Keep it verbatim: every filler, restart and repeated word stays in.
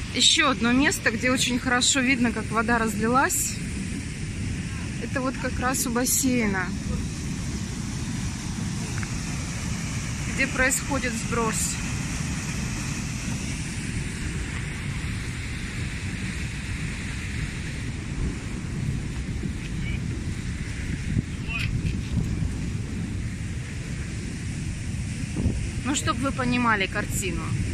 Еще одно место, где очень хорошо видно, как вода разлилась. Это вот как раз у бассейна, где происходит сброс. Ну, чтобы вы понимали картину.